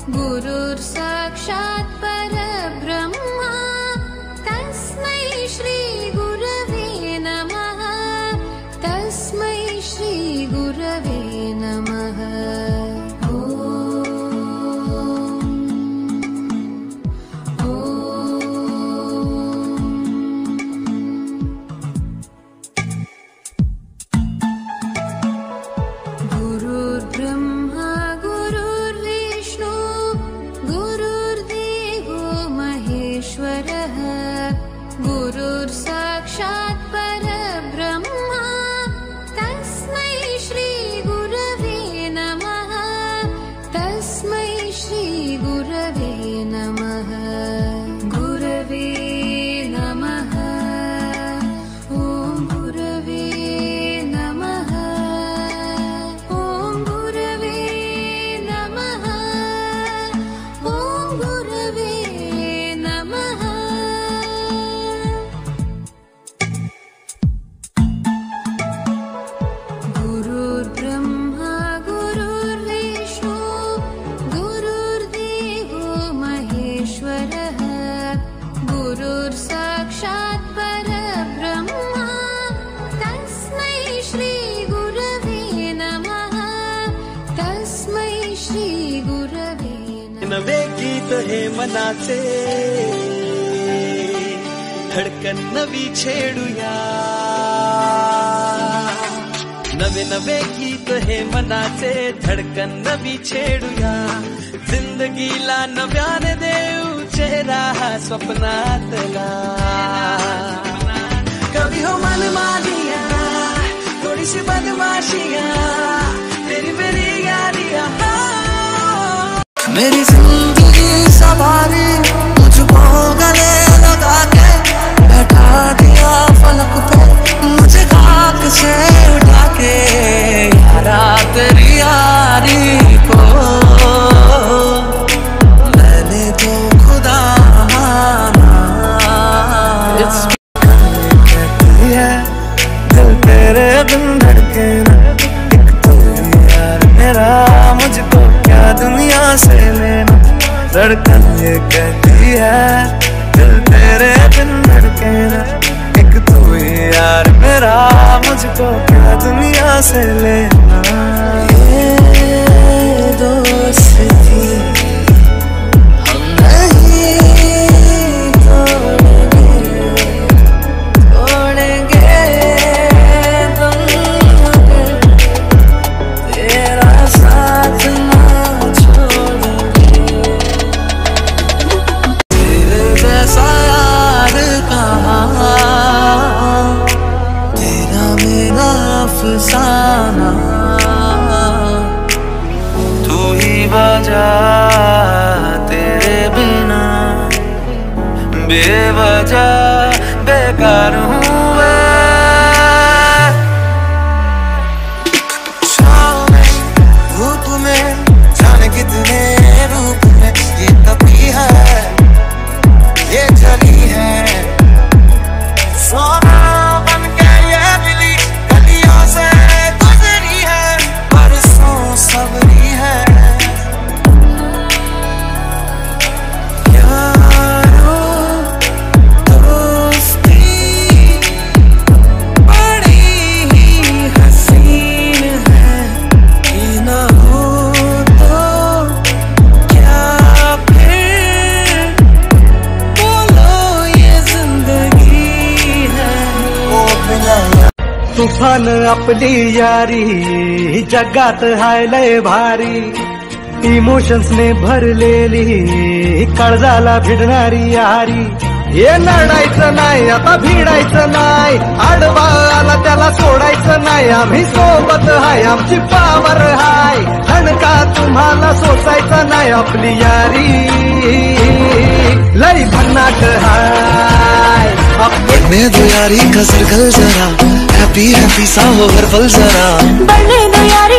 गुरुर्साक्षात् परब्रह्मा तस्मै श्री गुरवे नमः। तस्मै श्री गुरवे नमः। गुरुर्ब्रह्मा गुरुर्विष्णु गुरुर्देवो महेश्वरः। गुरुर्साक्षात् परब्रह्मा तस्मै श्री गुरवे नमः। तस्मै श्री गुरवे नमः। गुरवे नमः। ॐ गुरवे नमः। ॐ गुरवे नमः। ॐ गुरवे नमः। गुरुर्ब्रह्मा गुरुर्विष्णु गुरुर्देवो महेश्वरः। गुरुर्साक्षात् परब्रह्मा तस्मै श्री गुरवे नमः। तस्मै श्री गुरवे नमः। नवे गीत हे मनाचे, धडकन नवी छेडूया। नवे नवे गीत हे मनाचे, धडकन नवी छेडूया। जिंदगीला नव्याने देऊ चेहरा स्वप्नातला। कभी हो मन मानिया, थोड़ी सी बदमाशिया, तेरी मेरी यारियां। मेरी जिंदगी सवारी मुझको गले लगा के बैठा दिया फलक पे, मुझे खाक से उठा के यारा तेरी यारी को मैंने तो खुदा माना। कहती है दिल तेरे बिन धड़के ना, एक तू यार मेरा, मुझको क्या दुनिया से लेना। धड़कन ये कहती है दिल तेरे बिन धड़के ना, एक तू यार मेरा, मुझको क्या दुनिया से लेना। ये दोस्ती हम नहीं तोड़ेंगे तुम मगर तेरा साथ ना छोड़ेंगे। तेरे जैसा यार कहाँ, तेरा मेरा अफसाना। तू ही बजा तेरे बिना, बेवजह बेकार हूँ मैं। छाँव में धूप में जाने कितने रूप में, ये तपी है ये जली है। सोना बन के ये दिली गलियों से गुजरी है, बरसों सबरी है। यारो दोस्ती बड़ी ही हसीन है, ये ना हो तो क्या फिर बोलो ये जिंदगी है। ओ बिना तुफान आपली यारी जगात हाय लय भारी, इमोशन्स ने भरलेली काळजाला भिडणारी यारी। हे लढायचं नाही आता भिडायचं नाही, आडवा आला त्याला सोडायचं नाही। आम्ही सोबत हाय, आमची पावर हाय, ठणका तुम्हाला सोसायचं नाही। आपली यारी लई भन्नाट हाय। बढ़ने दो यारी का सर्कल जरा, हैप्पी हैप्पी सा हो हर पल जरा। बढ़ने दो यारी